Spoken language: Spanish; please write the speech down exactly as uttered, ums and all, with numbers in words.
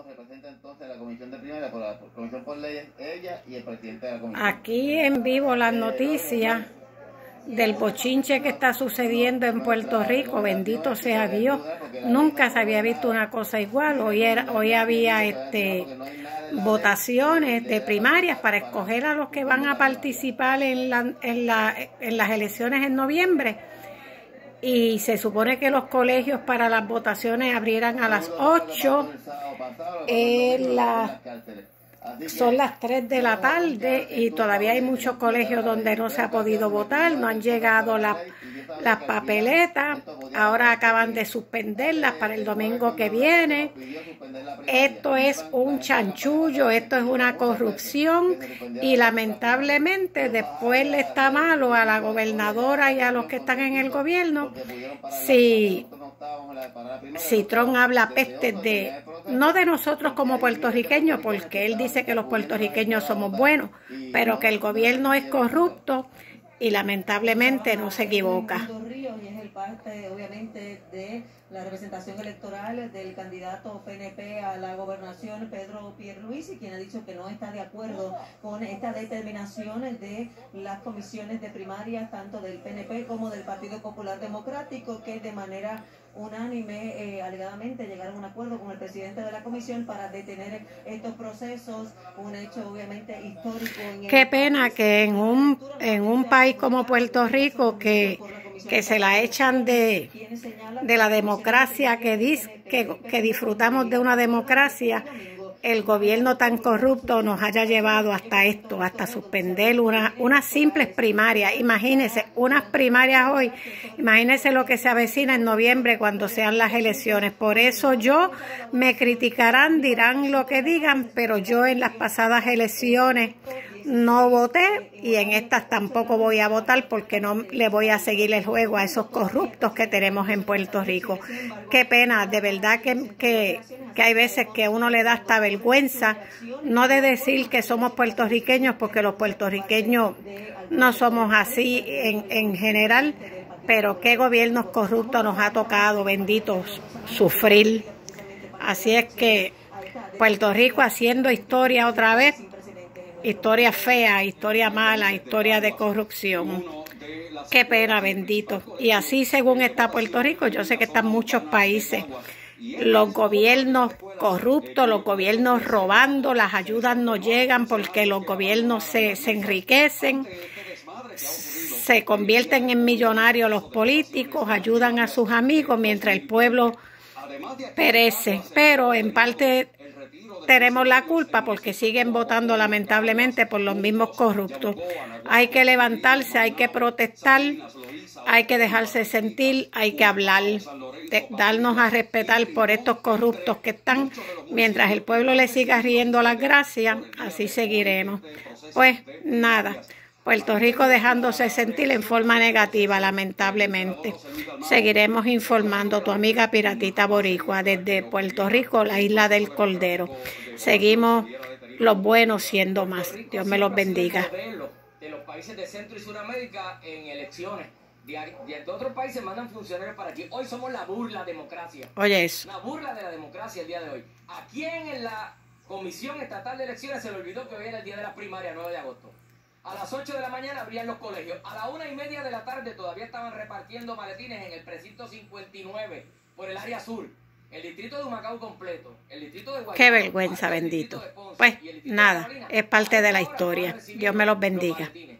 representa entonces la comisión de primaria, por la comisión por leyes, ella y el presidente de la comisión. Aquí en vivo las noticias del bochinche que está sucediendo en Puerto Rico. Bendito sea Dios. Nunca se había visto una cosa igual. Hoy, era, hoy había este, votaciones de primarias para escoger a los que van a participar en, la, en, la, en las elecciones en noviembre. Y se supone que los colegios para las votaciones abrieran a las ocho. En la, son las tres de la tarde y todavía hay muchos colegios donde no se ha podido votar, no han llegado las, las papeletas, ahora acaban de suspenderlas para el domingo que viene. Esto es un chanchullo, esto es una corrupción y lamentablemente después le está malo a la gobernadora y a los que están en el gobierno si, si Trump habla pestes de, no de nosotros como puertorriqueños, porque él dice que los puertorriqueños somos buenos, pero que el gobierno es corrupto y lamentablemente no se equivoca. Y es el parte, obviamente, de la representación electoral del candidato P N P a la gobernación, Pedro Pierluisi, quien ha dicho que no está de acuerdo con esta determinación de las comisiones de primarias, tanto del P N P como del Partido Popular Democrático, que de manera unánime, eh, alegadamente, llegaron a un acuerdo con el presidente de la comisión para detener estos procesos, un hecho obviamente histórico. En Qué pena que en un, en un país como Puerto Rico, que, que se la echan de, de la democracia, que, dice, que, que disfrutamos de una democracia, el gobierno tan corrupto nos haya llevado hasta esto, hasta suspender una, unas simples primarias. Imagínense, unas primarias hoy, imagínense lo que se avecina en noviembre cuando sean las elecciones. Por eso yo, me criticarán, dirán lo que digan, pero yo en las pasadas elecciones no voté y en estas tampoco voy a votar porque no le voy a seguir el juego a esos corruptos que tenemos en Puerto Rico. Qué pena, de verdad que, que, que hay veces que uno le da hasta vergüenza, no de decir que somos puertorriqueños, porque los puertorriqueños no somos así en, en general, pero qué gobiernos corruptos nos ha tocado, benditos, sufrir. Así es que Puerto Rico haciendo historia otra vez. Historia fea, historia mala, historia de corrupción. Qué pena, bendito. Y así según está Puerto Rico, yo sé que están muchos países. Los gobiernos corruptos, los gobiernos robando, las ayudas no llegan porque los gobiernos se, se enriquecen, se convierten en millonarios los políticos, ayudan a sus amigos mientras el pueblo perece. Pero en parte tenemos la culpa porque siguen votando lamentablemente por los mismos corruptos. Hay que levantarse, hay que protestar, hay que dejarse sentir, hay que hablar, de, darnos a respetar por estos corruptos que están. Mientras el pueblo le siga riendo las gracias, así seguiremos. Pues nada, Puerto Rico dejándose sentir en forma negativa, lamentablemente. Seguiremos informando, tu amiga Piratita Boricua, desde Puerto Rico, la isla del Cordero. Seguimos los buenos siendo más. Dios me los bendiga. De los países de Centro y Suramérica en elecciones. De otros países mandan funcionarios para aquí. Hoy somos la burla democracia. Oye eso. La burla de la democracia el día de hoy. ¿A quién en la Comisión Estatal de Elecciones se le olvidó que hoy era el día de la primaria, nueve de agosto? A las ocho de la mañana abrían los colegios. A la una y media de la tarde todavía estaban repartiendo maletines en el precinto cincuenta y nueve por el área sur. El distrito de Humacao completo. El distrito de Guaynabo. Qué vergüenza, bendito. Pues nada, es parte de la historia. Dios me los bendiga.